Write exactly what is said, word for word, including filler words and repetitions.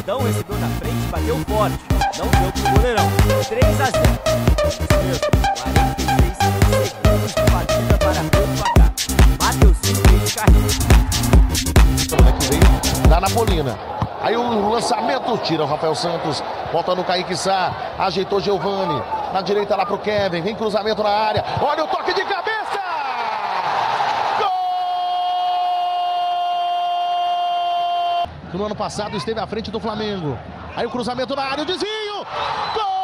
Sidão recebeu na frente, bateu forte. Não deu pro goleirão. três a zero. Isso mesmo. quarenta e seis segundos de partida para abrir o placar. Mateuzinho fez de carrinho. Semana que vem da Napolina. Aí o lançamento, tira o Rafael Santos, volta no Kaique Sá, ajeitou Giovani, na direita lá pro Kevin, vem cruzamento na área, olha o toque de cabeça! Gol! No ano passado esteve à frente do Flamengo, aí o cruzamento na área, o desvio, gol!